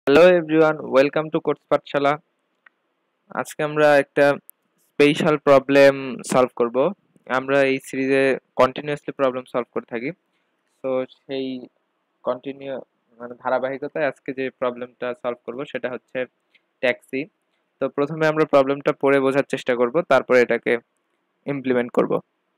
Hello everyone, welcome to course Pathshala. আজকে আমরা একটা স্পেশাল প্রবলেম সলভ করব। আমরা এই সিরিজে কন্টিনিউয়াসলি প্রবলেম সলভ করে থাকি। তো সেই কন্টিনিউ ধারাবাহিকতায় আজকে যে প্রবলেমটা সলভ করব সেটা হচ্ছে ট্যাক্সি। তো প্রথমে আমরা প্রবলেমটা পড়ে বোঝার চেষ্টা করব, তারপরে এটাকে ইমপ্লিমেন্ট করব।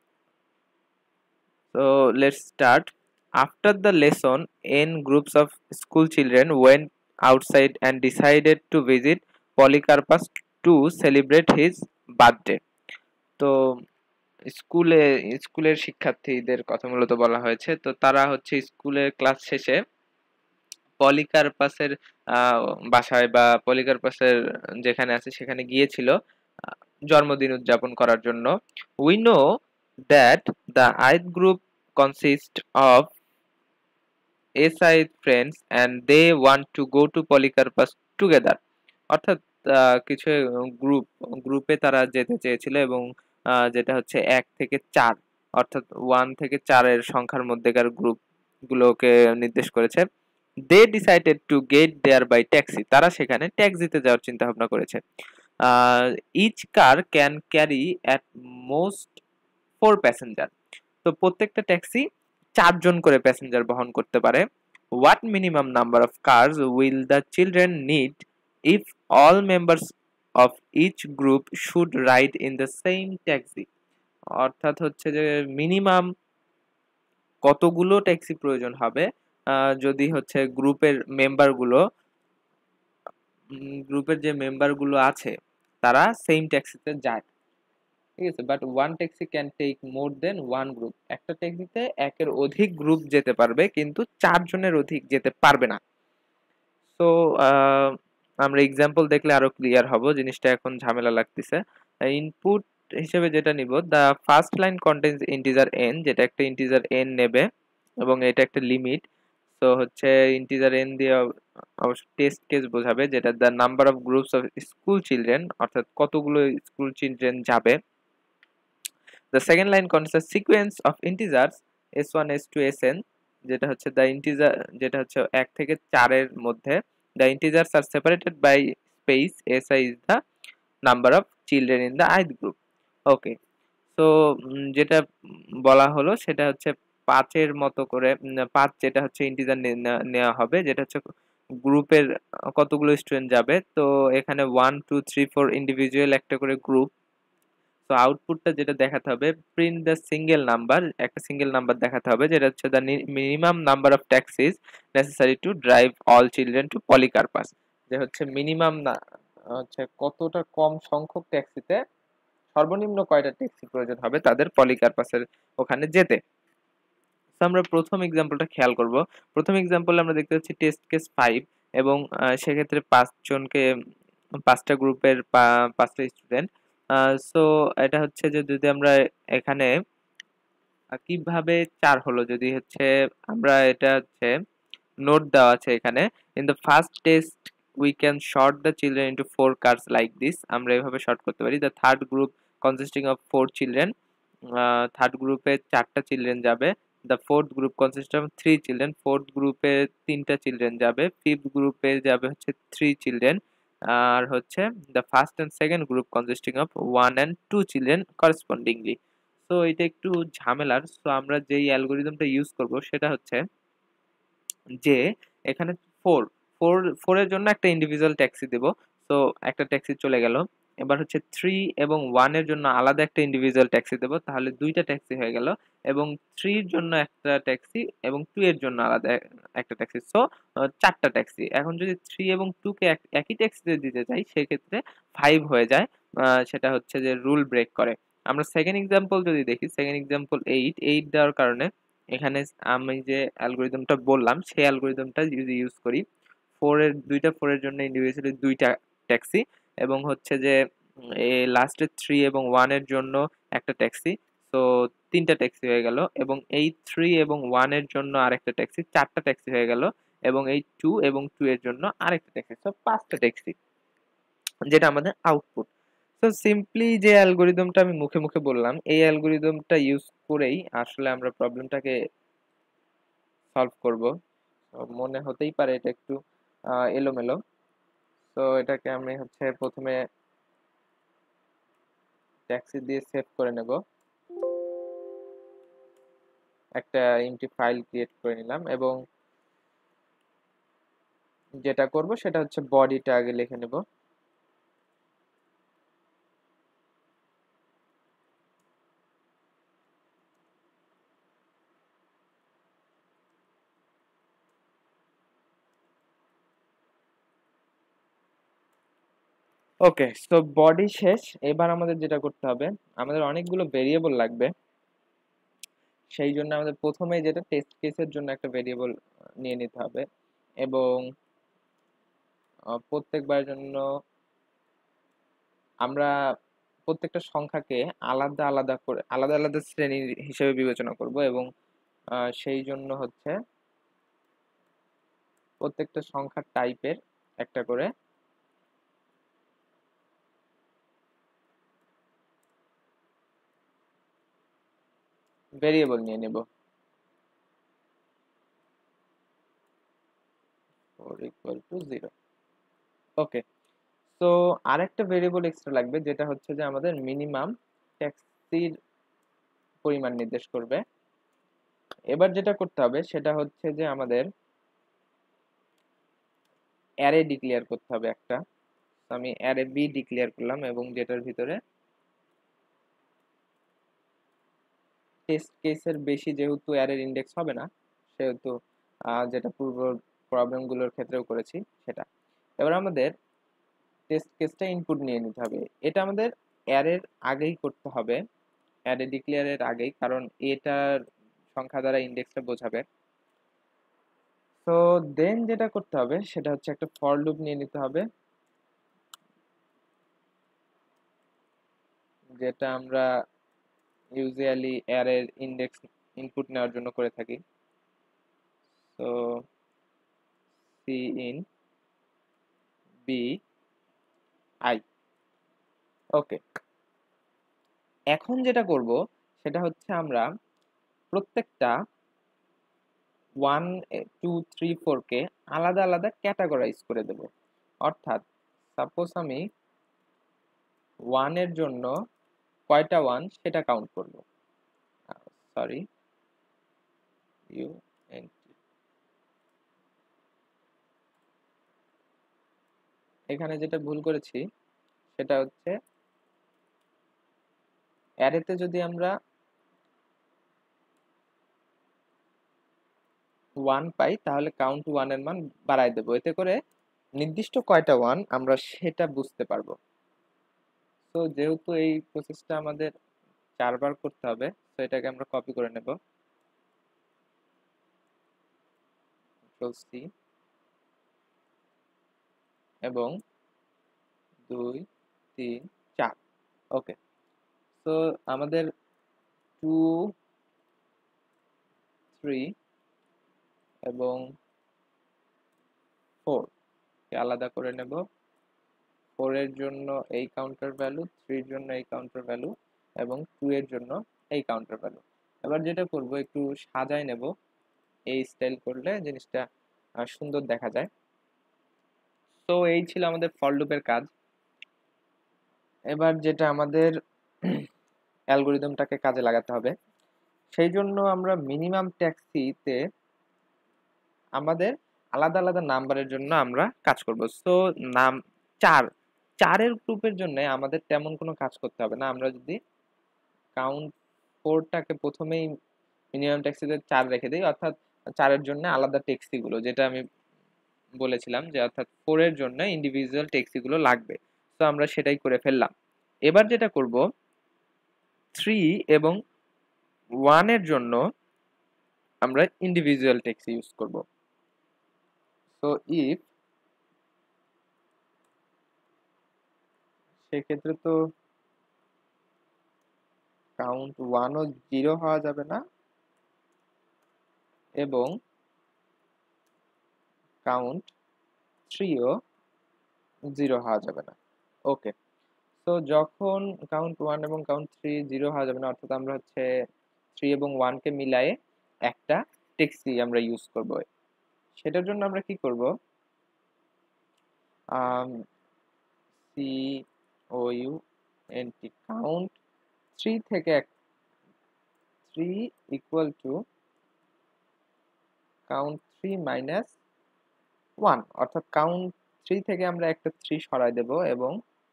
So let's start. After the lesson, n groups of school children went outside and decided to visit Polycarpus to celebrate his birthday. তো স্কুলে স্কুলের শিক্ষার্থীদের কথা মূলত বলা হয়েছে। তো তারা হচ্ছে স্কুলের ক্লাস শেষে পলিকার্পাসের আহ, বাসায় বা পলিকার্পাসের যেখানে আছে সেখানে গিয়েছিল আহ, জন্মদিন উদযাপন করার জন্য। We know that the ith group consists of SI friends and they want to go to Polycarpus together. অর্থাৎ কিছু গ্রুপে তারা যেতে চেয়েছিল এবং যেটা হচ্ছে 1 থেকে 4, অর্থাৎ 1 থেকে 4 এর সংখ্যার মধ্যেকার গ্রুপ গুলোকে নির্দেশ করেছে। They decided to get there by taxi, তারা সেখানে ট্যাক্সিতে যাওয়ার চিন্তা ভাবনা করেছে। Each car can carry at most 4 passenger. তো প্রত্যেকটা ট্যাক্সি 4 জন করে প্যাসেঞ্জার বহন করতে পারে। What minimum number of cars will the children need if all members of each group should ride in the same taxi. অর্থাৎ হচ্ছে যে মিনিমাম কতগুলো ট্যাক্সি প্রয়োজন হবে যদি হচ্ছে গ্রুপের যে মেম্বারগুলো আছে তারা সেম ট্যাক্সিতে যায়। ঠিক আছে, but one taxi can take more than one group. একটা ট্যাক্সিতে একের অধিক গ্রুপ যেতে পারবে কিন্তু 4 জনের অধিক যেতে পারবে না। সো আমরা এক্সাম্পল দেখলে আরো ক্লিয়ার হব, জিনিসটা এখন ঝামেলা লাগতেছে। ইনপুট হিসেবে যেটা নিব, the first line contains integer n, যেটা একটা ইন্টিজার এন নেবে এবং এটা একটা লিমিট। তো হচ্ছে ইন্টিজার এন দিয়ে অবশ্য টেস্ট কেস বোঝাবে, যেটা the number of groups of school children, অর্থাৎ কতগুলো স্কুল চিলড্রেন যাবে। The second line contains a sequence of integers s1 s2 sn, যেটা হচ্ছে the integer, যেটা হচ্ছে 1 থেকে 4 এর মধ্যে the integers are separated by space, si is the number of children in the ith group. ওকে, তো যেটা বলা হলো সেটা হচ্ছে 5 এর মতো করে 5 যেটা হচ্ছে ইন্টিজার নেওয়া হবে, যেটা হচ্ছে গ্রুপের কতগুলো স্টুডেন্ট যাবে। তো এখানে 1 2 3 4 ইন্ডিভিজুয়াল একটা করে গ্রুপ। তো আউটপুটটা যেটা দেখাতে হবে, প্রিন্ট দ্য সিঙ্গেল নাম্বার, একটা সিঙ্গেল নাম্বার দেখাতে হবে, যেটা হচ্ছে the minimum number of taxis necessary to drive all children to Polycarpus. যে হচ্ছে মিনিমাম না হচ্ছে কতটা কম সংখ্যক ট্যাক্সিতে সর্বনিম্ন কয়টা ট্যাক্সি প্রয়োজন হবে তাদের পলিকার্পাসের ওখানে যেতে। তো আমরা প্রথম এক্সাম্পলটা খেয়াল করব। প্রথম এক্সাম্পলে আমরা দেখতে পাচ্ছি টেস্ট কেস 5 এবং সেক্ষেত্রে 5 জনকে 5টা গ্রুপের 5টা স্টুডেন্ট। সো এটা হচ্ছে যে যদি আমরা এখানে কিভাবে 4 হলো, যদি হচ্ছে আমরা এটা হচ্ছে নোট দেওয়া আছে এখানে, in the first test we can sort the children into 4 cars like this. আমরা এভাবে শর্ট করতে পারি। The third group consisting of 4 children, third গ্রুপে 4টা চিলড্রেন যাবে। The fourth group consist of 3 children, fourth গ্রুপে 3টা চিলড্রেন যাবে। ফিফথ গ্রুপে যাবে হচ্ছে 3 চিলড্রেন। আর হচ্ছে the first and second group consisting of 1 and 2 children correspondingly. তো এটা একটু ঝামেলার। সো আমরা যেই অ্যালগরিদমটা ইউজ করব সেটা হচ্ছে যে এখানে 4 4 4 এর জন্য একটা ইন্ডিভিজুয়াল ট্যাক্সি দেব। সো একটা ট্যাক্সি চলে গেল। এবার হচ্ছে 3 এবং 1 এর জন্য আলাদা একটা ইন্ডিভিজুয়াল ট্যাক্সি দেব, তাহলে দুইটা ট্যাক্সি হয়ে গেল। এবং 3 এর জন্য একটা ট্যাক্সি এবং 2 এর জন্য আলাদা একটা ট্যাক্সি। সো 4টা ট্যাক্সি। এখন যদি 3 এবং 2 কে একই ট্যাক্সিতে দিতে চাই সেক্ষেত্রে 5 হয়ে যায়। সেটা হচ্ছে যে রুল ব্রেক করে। আমরা সেকেন্ড এক্সাম্পল যদি দেখি, সেকেন্ড এক্সাম্পল 8 দেওয়ার কারণে এখানে আমি যে অ্যালগরিদমটা বললাম সেই অ্যালগরিদমটা যদি ইউজ করি, 4 এর জন্য ইন্ডিভিজুয়ালি দুইটা ট্যাক্সি এবং হচ্ছে যে লাস্টে 3 এবং 1 এর জন্য একটা ট্যাক্সি। তো 3টা ট্যাক্সি হয়ে গেল এবং এই 3 এবং 1 এর জন্য আরেকটা ট্যাক্সি, 4টা ট্যাক্সি হয়ে গেল এবং এই 2 এবং 2 এর জন্য আরেকটা ট্যাক্সি। সো 5টা ট্যাক্সি, যেটা আমাদের আউটপুট। তো সিম্পলি যে অ্যালগরিদমটা আমি মুখে মুখে বললাম এই অ্যালগরিদমটা ইউজ করেই আসলে আমরা প্রবলেমটাকে সলভ করব। মনে হতেই পারে এটা একটু এলোমেলো। তো এটাকে আমি হচ্ছে প্রথমে ট্যাক্সি দিয়ে সেভ করে নেব, একটা এমটি ফাইল ক্রিয়েট করে নিলাম, এবং যেটা করব সেটা হচ্ছে বডিটা আগে লিখে নেব। ওকে, সো বডি শেষ। এবার আমাদের যেটা করতে হবে, আমাদের অনেকগুলো ভেরিয়েবল লাগবে। সেই জন্য আমাদের প্রথমেই যেটা টেস্ট কেসের জন্য একটা ভেরিয়েবল নিয়ে নিতে হবে, এবং প্রত্যেকবার জন্য আমরা প্রত্যেকটা সংখ্যাকে আলাদা আলাদা করে আলাদা আলাদা শ্রেণী হিসেবে বিবেচনা করব, এবং সেই জন্য হচ্ছে প্রত্যেকটা সংখ্যার টাইপের একটা করে ভেরিয়েবল নিয়ে নেব। 4 = 0। ওকে, তো আরেকটা ভেরিয়েবল এক্সট্রা লাগবে, যেটা হচ্ছে যে আমাদের মিনিমাম ট্যাক্সির পরিমাণ নির্দেশ করবে। এবার যেটা করতে হবে সেটা হচ্ছে যে আমাদের অ্যারে ডিক্লেয়ার করতে হবে একটা। আমি অ্যারে বি ডিক্লেয়ার করলাম, এবং যেটার ভিতরে টেস্ট কেসের বেশি যেহেতু অ্যারের ইন্ডেক্স হবে না, সেহেতু যেটা পূর্ব প্রবলেমগুলোর ক্ষেত্রেও করেছি সেটা। এবার আমাদের টেস্ট কেসটা ইনপুট নিয়ে নিতে হবে। এটা আমাদের অ্যারের আগেই করতে হবে, অ্যারে ডিক্লেয়ারের আগেই, কারণ এটার সংখ্যা দ্বারা ইন্ডেক্সটা বোঝাবে। তো দেন যেটা করতে হবে সেটা হচ্ছে একটা ফর লুপ নিয়ে নিতে হবে, যেটা আমরা ইউজুয়ালি অ্যারের ইন্ডেক্স ইনপুট নেওয়ার জন্য করে থাকি। তো cin b i. Okay, এখন যেটা করব সেটা হচ্ছে আমরা প্রত্যেকটা 1 2 3 4 কে আলাদা আলাদা ক্যাটাগরাইজ করে দেব। অর্থাৎ সাপোজ আমি 1 এর জন্য কয়টা 1 সেটা কাউন্ট করব। সরি, ইউ এন এখানে যেটা ভুল করেছি সেটা হচ্ছে অ্যারেতে যদি আমরা 1 পাই তাহলে কাউন্ট 1 এর মান বাড়ায় দেব, এতে করে নির্দিষ্ট কয়টা 1 আমরা সেটা বুঝতে পারবো। তো যেহেতু এই প্রসেসটা আমাদের 4 বার করতে হবে, তো এটাকে আমরা কপি করে নেব, Ctrl+C, এবং 2 3 4। ওকে, তো আমাদের 2 3 এবং 4 কে আলাদা করে নেব। 4 এর জন্য এই কাউন্টার ভ্যালু, 3 এর জন্য এই কাউন্টার ভ্যালু, এবং 2 এর জন্য এই কাউন্টার ভ্যালু। এবার যেটা করব একটু সাজায় নেব, এই স্টাইল করলে জিনিসটা সুন্দর দেখা যায়। তো এই ছিল আমাদের ফর লুপের কাজ। এবার যেটা আমাদের অ্যালগোরিদমটাকে কাজে লাগাতে হবে, সেই জন্য আমরা মিনিমাম ট্যাক্সিতে আমাদের আলাদা আলাদা নাম্বারের জন্য আমরা কাজ করব। সো নাম 4 4 গ্রুপের জন্য আমাদের তেমন কোনো কাজ করতে হবে না। আমরা যদি কাউন্ট 4টাকে প্রথমেই মিনিমাম ট্যাক্সিতে 4 রেখে দিই, অর্থাৎ 4 এর জন্য আলাদা ট্যাক্সি গুলো, যেটা আমি বলেছিলাম যে অর্থাৎ 4 এর জন্য ইন্ডিভিজুয়াল ট্যাক্সি গুলো লাগবে। তো আমরা সেটাই করে ফেললাম। এবার যেটা করব, 3 এবং 1 এর জন্য আমরা ইন্ডিভিজুয়াল ট্যাক্সি ইউজ করব। সো ইফ, সেক্ষেত্রে তো কাউন্ট 1 ও 0 হওয়া যাবে না, এবং কাউন্ট 3 ও 0 হওয়া যাবে না। ওকে, তো যখন কাউন্ট 1 এবং কাউন্ট 3 0 হওয়া যাবে না, অর্থাৎ আমরা হচ্ছে 3 এবং 1 কে মিলায়ে একটা ট্যাক্সি আমরা ইউজ করব। সেটার জন্য আমরা কি করব, COUNT, কাউন্ট 3 থেকে 3 ইকুয়াল টু কাউন্ট 3 মাইনাস 1, অর্থাৎ কাউন্ট 3 থেকে আমরা একটা 3 সরাই দেব এবং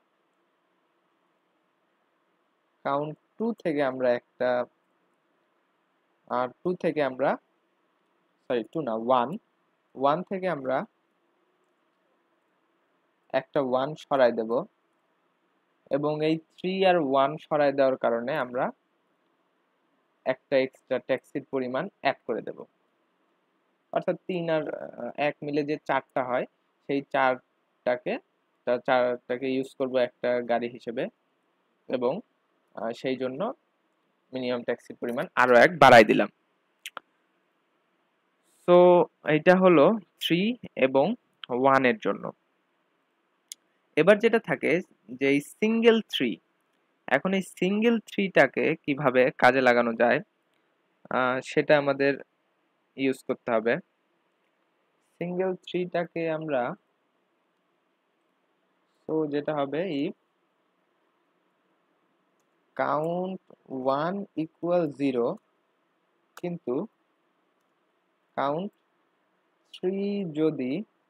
কাউন্ট 2 থেকে আমরা একটা 2 থেকে আমরা সরি 2 না 1 থেকে আমরা একটা 1 সরাই দেব এবং এই 3 আর 1 সরাই দেওয়ার কারণে আমরা একটা এক্সট্রা ট্যাক্সির পরিমাণ অ্যাড করে দেব, অর্থাৎ 3 আর 1 মিলে যে 4টা হয় সেই 4টাকে ইউজ করব একটা গাড়ি হিসেবে এবং সেই জন্য মিনিমাম ট্যাক্সির পরিমাণ আরো 1 বাড়াই দিলাম। সো এটা হলো 3 এবং 1 এর জন্য। এবার যেটা থাকে যে এই সিঙ্গেল 3, এখন এই সিঙ্গেল 3টাকে কিভাবে কাজে লাগানো যায় সেটা আমাদের ইউজ করতে হবে। সিঙ্গেল 3টাকে আমরা যেটা হবে ইফ কাউন্ট 1 ইকুয়াল 0 কিন্তু কাউন্ট 3 যদি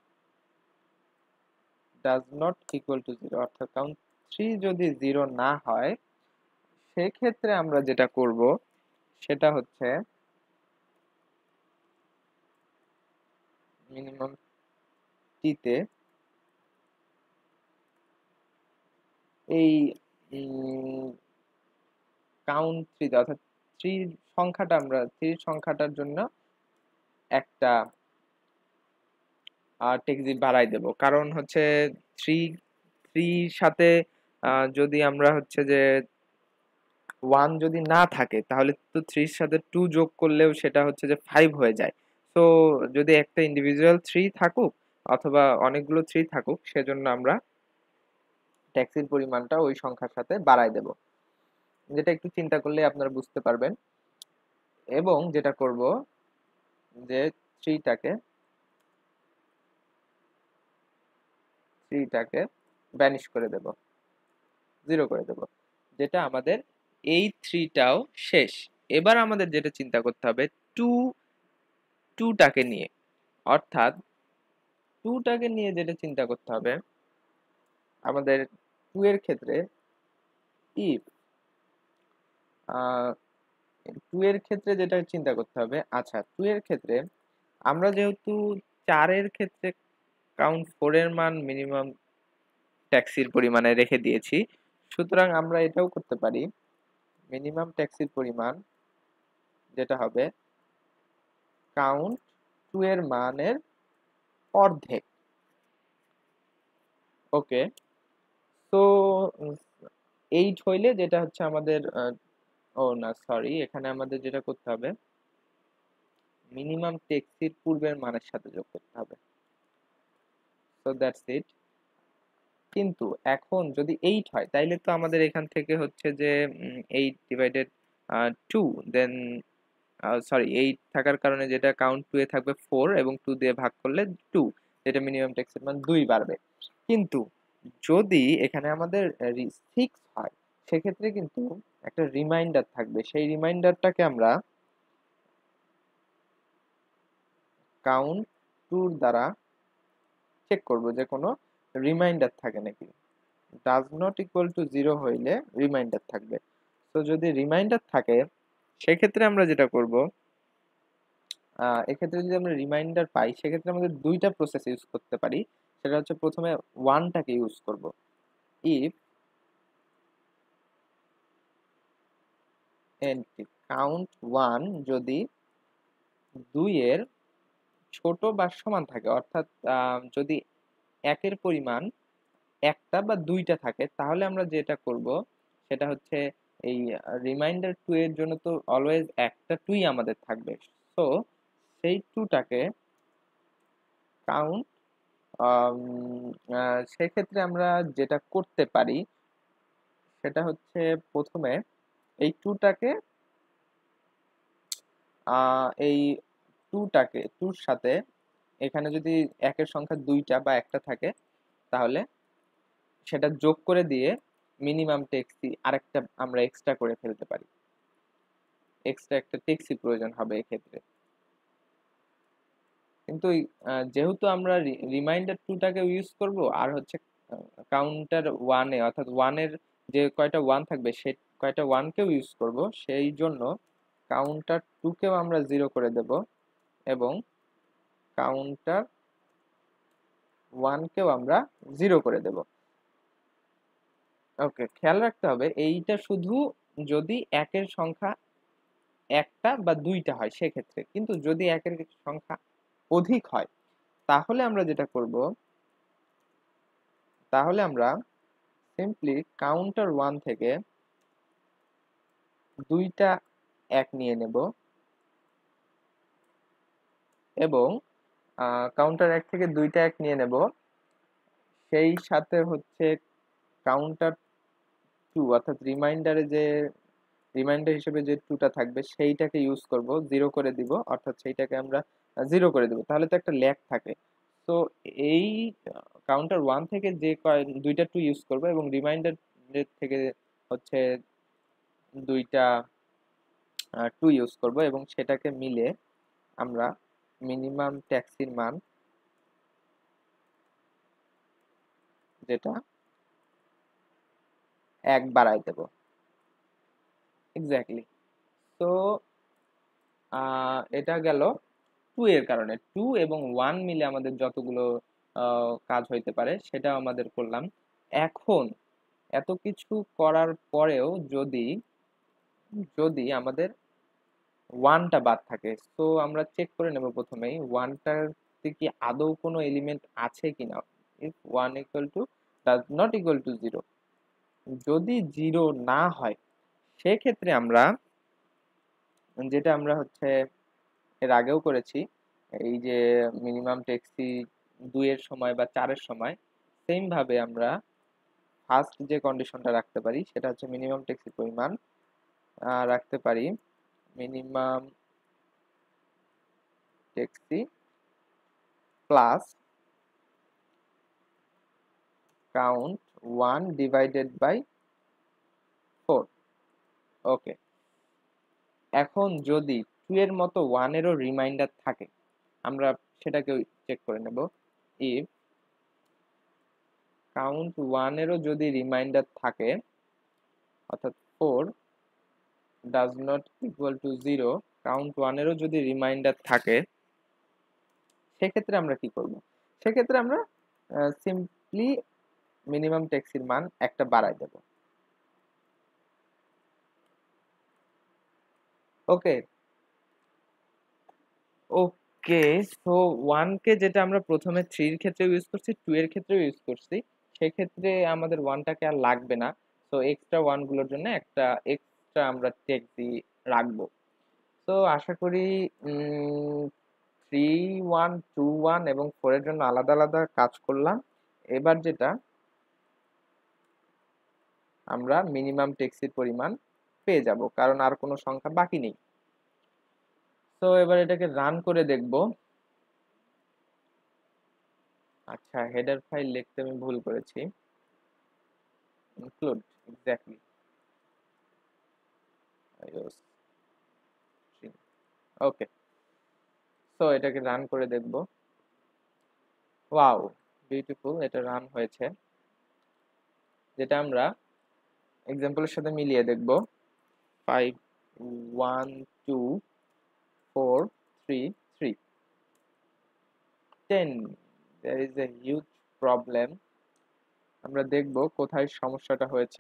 ডাজ নট ইকুয়াল টু 0, অর্থাৎ কাউন্ট 3 যদি 0 না হয় সেক্ষেত্রে আমরা যেটা করব সেটা হচ্ছে মিনিমাম টিতে এই কাউন্ট 3 অর্থাৎ 3 সংখ্যাটা আমরা 3 সংখ্যাটার জন্য একটা টেক্সট বাড়াই দেব, কারণ হচ্ছে 3 সাথে যদি আমরা হচ্ছে যে 1 যদি না থাকে তাহলে তো 3 এর সাথে 2 যোগ করলেও সেটা হচ্ছে যে 5 হয়ে যায়। সো যদি একটা ইন্ডিভিজুয়াল 3 থাকুক অথবা অনেকগুলো 3 থাকুক সেজন্য আমরা ট্যাক্সির পরিমাণটা ওই সংখ্যার সাথে বাড়াই দেব, যেটা একটু চিন্তা করলে আপনারা বুঝতে পারবেন। এবং যেটা করব যে 3টাকে ভ্যানিশ করে দেব, 0 করে দেব, যেটা আমাদের এই 3টাও শেষ। এবার আমাদের যেটা চিন্তা করতে হবে 2টাকে নিয়ে, অর্থাৎ 2টাকে নিয়ে যেটা চিন্তা করতে হবে আমাদের 2 এর ক্ষেত্রে ইফ 2 এর ক্ষেত্রে যেটা চিন্তা করতে হবে, আচ্ছা 2 এর ক্ষেত্রে আমরা যেহেতু 4 এর ক্ষেত্রে কাউন্ট 4 এর মান মিনিমাম ট্যাক্সির পরিমাণে রেখে দিয়েছি, সুতরাং আমরা এটাও করতে পারি মিনিমাম ট্যাক্সির পরিমাণ যেটা হবে কাউন্ট 2 এর মানের অর্ধেক। ওকে, তো 8 হইলে যেটা হচ্ছে আমাদের ও না সরি, এখানে আমাদের যেটা করতে হবে মিনিমাম ট্যাক্সির পূর্বের মানের সাথে যোগ করতে হবে। So that's it. কিন্তু এখন যদি 8 হয় তাইলে তো আমাদের এখান থেকে হচ্ছে যে 8 ডিভাইডেড 2, দেন সরি 8 থাকার কারণে যেটা কাউন্ট 2 এ থাকবে 4 এবং 2 দিয়ে ভাগ করলে 2, যেটা মিনিমাম ট্যাক্সের মান 2 বাড়বে। কিন্তু যদি এখানে আমাদের 6 হয় সেক্ষেত্রে কিন্তু একটা রিমাইন্ডার থাকবে, সেই রিমাইন্ডারটাকে আমরা কাউন্ট 2 দ্বারা চেক করব যে কোনো রিমাইন্ডার থাকে নাকি। ডাজ নট ইকুয়াল টু 0 হইলে রিমাইন্ডার থাকবে। তো যদি রিমাইন্ডার থাকে সেক্ষেত্রে আমরা যেটা করব এক্ষেত্রে যদি আমরা রিমাইন্ডার পাই সেক্ষেত্রে আমাদের দুইটা প্রসেস ইউজ করতে পারি। সেটা হচ্ছে প্রথমে 1টাকে ইউজ করব। ইফ কাউন্ট 1 যদি 2 এর ছোট বা সমান থাকে, অর্থাৎ যদি 1 এর পরিমাণ একটা বা দুইটা থাকে তাহলে আমরা যেটা করব সেটা হচ্ছে এই রিমাইন্ডার 2 এর জন্য তো অলওয়েজ একটা 2ই আমাদের থাকবে। সো সেই 2টাকে কাউন্ট সেক্ষেত্রে আমরা যেটা করতে পারি সেটা হচ্ছে প্রথমে এই 2টাকে এই 2টার সাথে এখানে যদি একের সংখ্যা 2টা বা একটা থাকে তাহলে সেটা যোগ করে দিয়ে মিনিমাম টেক্সি আরেকটা আমরা এক্সট্রা করে ফেলতে পারি, এক্সট্রা একটা টেক্সি প্রয়োজন হবে এক্ষেত্রে। কিন্তু যেহেতু আমরা রিমাইন্ডার টুটাকে ইউজ করব আর হচ্ছে কাউন্টার ওয়ানে অর্থাৎ ওয়ানের যে কয়টা ওয়ান থাকবে সে কয়টা ওয়ানকেও ইউজ করব, সেই জন্য কাউন্টার টুকেও আমরা জিরো করে দেব এবং কাউন্টার ওয়ানকেও আমরা জিরো করে দেব। ওকে, খেয়াল রাখতে হবে এইটা শুধু যদি একের সংখ্যা একটা বা দুইটা হয় সেক্ষেত্রে, কিন্তু যদি একের সংখ্যা অধিক হয় তাহলে আমরা যেটা করব, তাহলে আমরা সিম্পলি কাউন্টার ওয়ান থেকে দুইটা এক নিয়ে নেব এবং কাউন্টার এক থেকে দুইটা এক নিয়ে নেব, সেই সাথে হচ্ছে কাউন্টার টু অর্থাৎ রিমাইন্ডার হিসেবে যে টুটা থাকবে সেইটাকে ইউজ করব, জিরো করে দিব, অর্থাৎ সেইটাকে আমরা জিরো করে দিব, তাহলে তো একটা ল্যাগ থাকে। তো এই কাউন্টার ওয়ান থেকে যে দুইটা টু ইউজ করব এবং রিমাইন্ডার থেকে হচ্ছে দুইটা টু ইউজ করব এবং সেটাকে মিলে আমরা মিনিমাম ট্যাক্সির মান যেটা এক বাড়াই দেব। এক্স্যাক্টলি। তো এটা গেল টু এর কারণে, টু এবং ওয়ান মিলে আমাদের যতগুলো কাজ হইতে পারে সেটা আমাদের করলাম। এখন এত কিছু করার পরেও যদি যদি আমাদের ওয়ানটা বাদ থাকে, তো আমরা চেক করে নেব প্রথমেই ওয়ানটাতে কি আদৌ কোনো এলিমেন্ট আছে কিনা। If one equal to does not equal to zero, যদি জিরো না হয় সেক্ষেত্রে আমরা যেটা আমরা হচ্ছে এর আগেও করেছি, এই যে মিনিমাম টেক্সি দুইয়ের সময় বা চারের সময়, সেম ভাবে আমরা ফার্স্ট যে কন্ডিশনটা রাখতে পারি সেটা হচ্ছে মিনিমাম টেক্সির পরিমাণ রাখতে পারি minimum taxi plus count one divided by four. Okay, এখন যদি টু এর মতো ওয়ানেরও রিমাইন্ডার থাকে আমরা সেটাকে চেক করে নেব। ইফ কাউন্ট ওয়ানেরও যদি রিমাইন্ডার থাকে অর্থাৎ four does not equal to zero, count ওয়ানেরও যদি রিমাইন্ডার থাকে সেক্ষেত্রে আমরা কি করব, সেক্ষেত্রে আমরা সিম্পলি মিনিমাম টেক্সির মান একটা বাড়াই দেব। ওকে ওকে, সো ওয়ানকে যেটা আমরা প্রথমে থ্রির ক্ষেত্রে ইউজ করছি, টু এর ক্ষেত্রেও ইউজ করছি, সেক্ষেত্রে আমাদের ওয়ানটাকে আর লাগবে না। তো এক্সট্রা ওয়ানগুলোর জন্য একটা এক্সট্রা আমরা টেক্সি রাখবো। তো আশা করি থ্রি ওয়ান টু ওয়ান এবং ফোরের জন্য আলাদা আলাদা কাজ করলাম। এবার যেটা আমরা মিনিমাম টেক্সির পরিমাণ পেয়ে যাব, কারণ আর কোনো সংখ্যা বাকি নেই। তো এবার এটাকে রান করে দেখব। আচ্ছা, হেডার ফাইল লিখতে আমি ভুল করেছি, ইনক্লুড, এক্স্যাক্টলি, ওকে। সো এটাকে রান করে দেখব। ওয়াও, বিউটিফুল, এটা রান হয়েছে। যেটা আমরা এক্সাম্পলের সাথে মিলিয়ে দেখব। 5 1 2 4 3 3 10, there is a huge problem। আমরা দেখব কোথায় সমস্যাটা হয়েছে।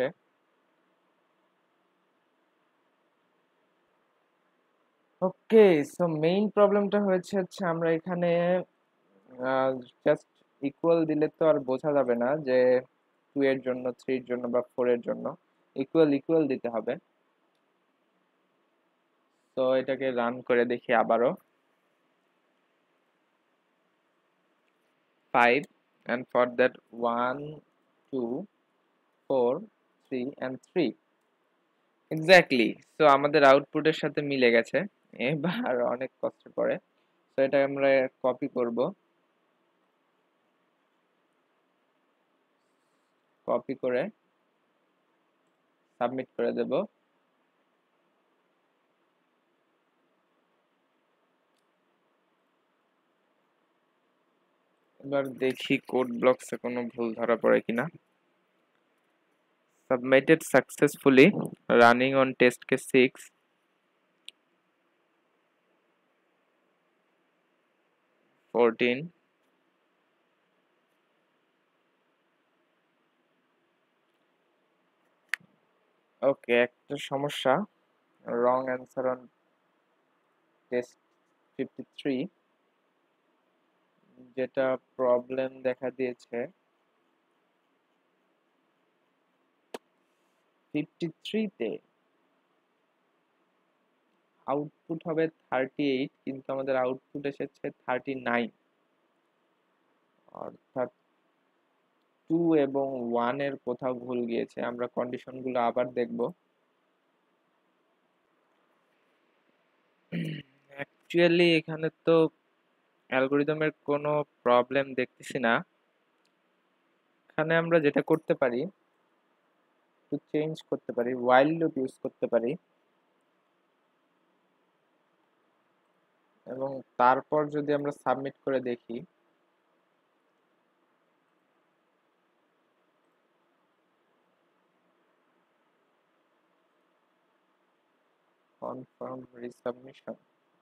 ওকে, সো মেইন প্রবলেমটা হচ্ছে আমরা এখানে জাস্ট ইকুয়াল দিলে তো আর বোঝা যাবে না যে টু এর জন্য, থ্রির জন্য বা ফোর এর জন্য, ইকুয়াল ইকুয়াল দিতে হবে। তো এটাকে রান করে দেখি আবারও। 5 and for that 1 2 4 3 and 3, exactly. So আমাদের আউটপুটের সাথে মিলে গেছে। এবার অনেক কষ্ট করে, তো এটা আমরা কপি করব। কপি করে সাবমিট করে দেব। এবার দেখি কোড ব্লকসে কোনো ভুল ধরা পড়ে কিনা। Submitted successfully, running on test case 6. Fourteen. ওকে, একটা সমস্যা, রং অ্যান্সার অন টেস্ট 53, যেটা প্রবলেম দেখা দিয়েছে 53-তে আউটপুট হবে 38, কিন্তু আমাদের আউটপুট এসেছে 39, অর্থাৎ 2 এবং 1 এর কোথাও ভুল গিয়েছে। আমরা কন্ডিশনগুলো আবার দেখব। অ্যাকচুয়ালি এখানে তো অ্যালগরিদমের কোনো প্রবলেম দেখতেছি না। এখানে আমরা যেটা করতে পারি, একটু চেঞ্জ করতে পারি, while লুপ ইউজ করতে পারি, এবং তারপর যদি আমরা সাবমিট করে দেখি, কনফার্ম রিসাবমিশন।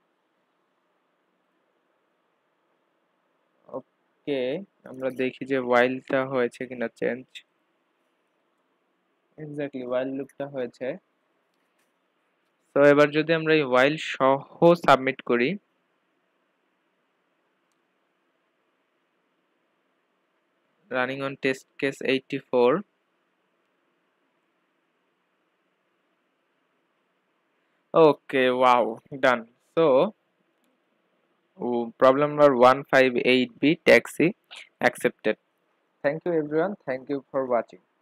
ওকে, আমরা দেখি যে whileটা হয়েছে কিনা চেঞ্জ। এক্স্যাক্টলি while লুপটা হয়েছে। তো এবার যদি আমরা এই while সহ সাবমিট করি, running on test case 84, okay, wow, done. So problem number 158B taxi accepted. Thank you everyone, thank you for watching.